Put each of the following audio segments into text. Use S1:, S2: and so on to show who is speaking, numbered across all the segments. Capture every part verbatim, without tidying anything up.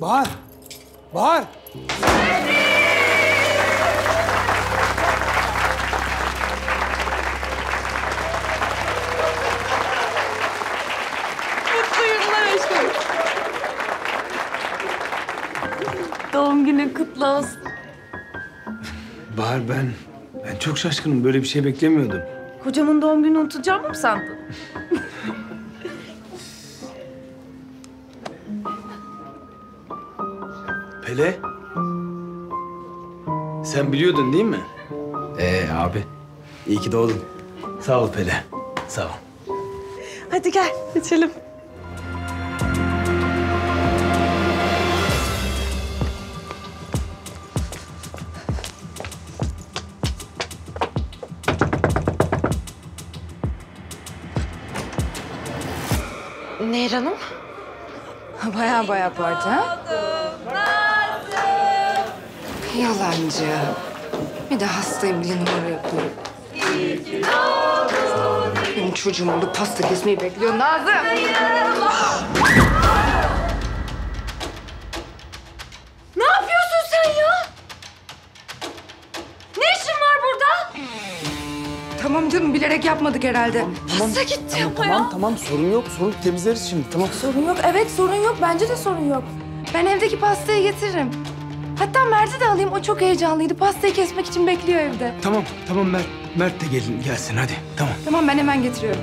S1: Bahar! Bahar!
S2: Mutlu yıllar aşkım. Doğum günün kutlu olsun.
S1: Bahar ben, ben çok şaşkınım. Böyle bir şey beklemiyordum.
S2: Kocamın doğum gününü unutacağımı mı sandın?
S1: Pele? Sen biliyordun değil mi?
S3: Ee abi, iyi ki doğdun.
S1: Sağ ol Pele. Sağ ol.
S2: Hadi gel, içelim.
S4: Nehir Hanım?
S2: Baya baya parti ha? Yalancı. Bir de hastayım diye numara yapıyor. Benim çocuğum orada pasta kesmeyi bekliyor Nazım. Ne yapıyorsun sen ya? Ne işin var burada? Tamam canım, bilerek yapmadık herhalde.
S4: Pasta gitti
S1: Tamam,
S4: ama ya.
S1: tamam, tamam. Sorun yok. Sorun temizleriz şimdi. Tamam.
S2: Sorun yok, evet sorun yok. Bence de sorun yok. Ben evdeki pastayı getiririm. Hatta Mert'i de alayım, o çok heyecanlıydı. Pastayı kesmek için bekliyor evde.
S1: Tamam, tamam Mert. Mert de gelin, gelsin hadi. Tamam.
S2: Tamam, ben hemen getiriyorum.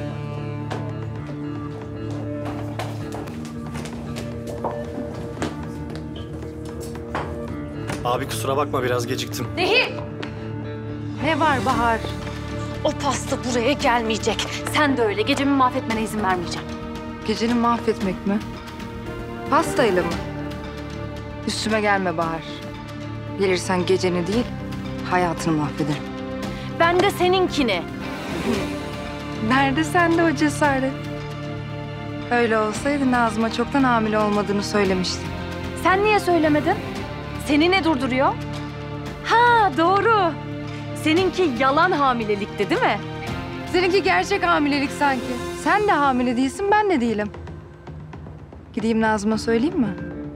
S3: Abi kusura bakma biraz geciktim.
S4: Nehir!
S2: Ne var Bahar?
S4: O pasta buraya gelmeyecek. Sen de öyle. Gecemi mahvetmene izin vermeyeceğim.
S2: Geceni mahvetmek mi? Pastayla mı? Üstüme gelme Bahar. Gelirsen geceni değil, hayatını mahvederim.
S4: Ben de seninkini.
S2: Nerede sende o cesaret? Öyle olsaydı Nazım'a çoktan hamile olmadığını söylemiştim.
S4: Sen niye söylemedin? Seni ne durduruyor? Ha doğru. Seninki yalan hamilelikti değil mi?
S2: Seninki gerçek hamilelik sanki. Sen de hamile değilsin, ben de değilim. Gideyim Nazım'a söyleyeyim mi?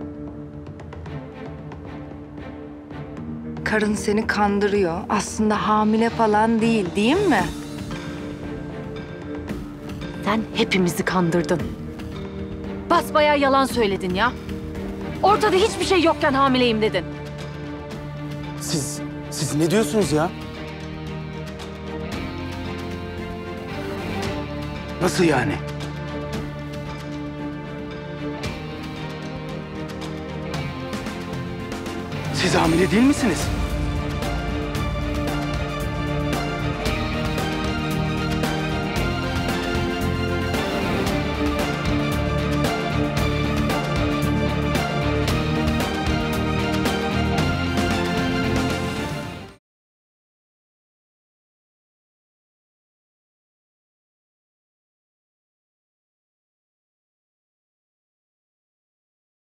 S2: Karın seni kandırıyor. Aslında hamile falan değil, değil mi?
S4: Sen hepimizi kandırdın. Basbayağı yalan söyledin ya. Ortada hiçbir şey yokken hamileyim dedin.
S1: Siz, siz ne diyorsunuz ya? Nasıl yani? Siz hamile değil misiniz?